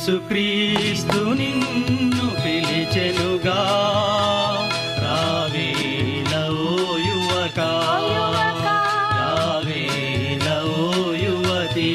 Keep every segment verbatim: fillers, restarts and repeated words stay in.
యేసుక్రీస్తు నిన్ను పిలిచెనుగా రావేల ఓ యువకా రావేల ఓ యువతి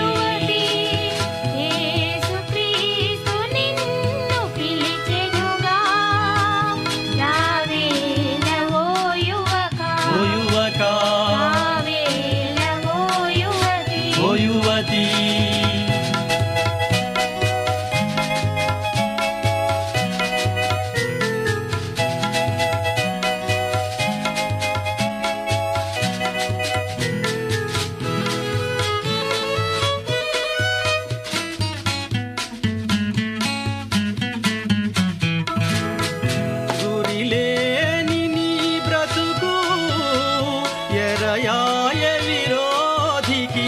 ఎరయాయ విరోధికి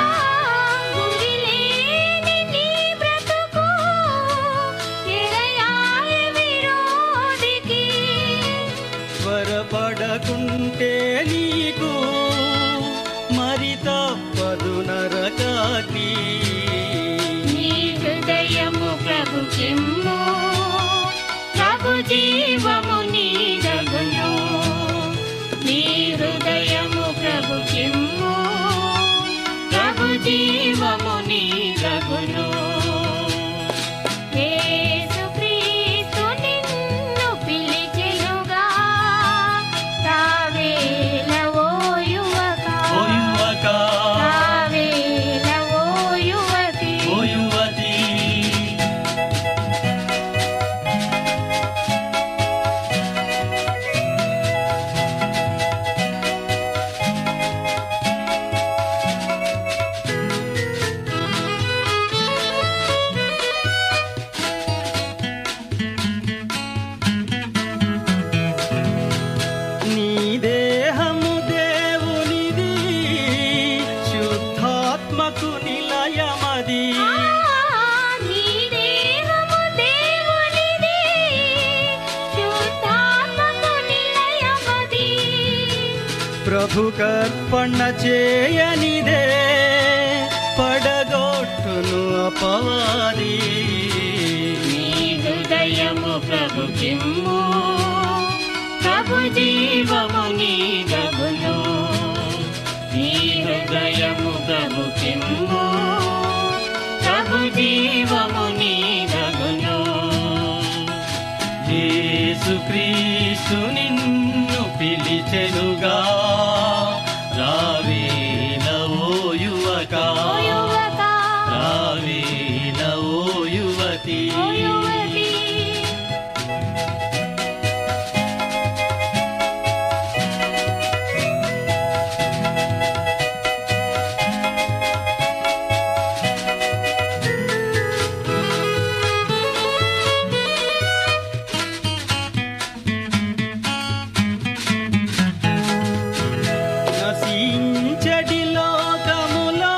త్వరపడకుంటే నీకు మరి తప్పదు నరకాగ్ని నీ హృదయము ప్రభు చిమ్ము ప్రభు జీవము నీదగును నీ హృదయము ప్రభు చిమ్ము ప్రభు జీవము నీదగును యేసుక్రీస్తు నిన్ను పిలిచెనుగా రావేల ఓ యువకా రావేల ఓ యువతి ఓ యువతి దేహము దేవునిది శుద్ధాత్మకు నిలయమది నీ దేహము దేవునిది శుద్ధాత్మకు నిలయమది ప్రభుకర్పణ చేయనిదే పడగొట్టును అపవాది నీ హృదయము ప్రభు చిమ్ము ప్రభు జీవము నీదగును నీ హృదయము ప్రభు చిమ్ము ప్రభు జీవము నీదగును యేసుక్రీస్తు నిన్ను పిలిచెనుగా రావేల ఓ యువకా రావేల ఓ యువతి నశించడి లోకములో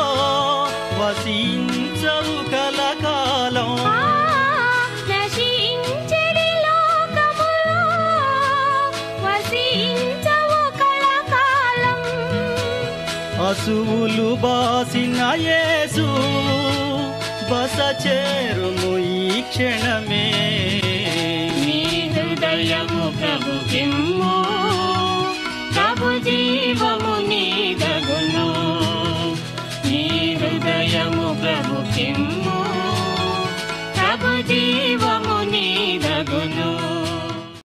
వసించవు కలకాలం నశించడి లోకములో వసించవు కలకాలం అసువులు బాసిన యేసు బస చేరుము ఈ క్షణమే నీ హృదయము ప్రభు చిమ్ము ప్రభు జీవము నీదగును నీ హృదయము ప్రభు చిమ్ము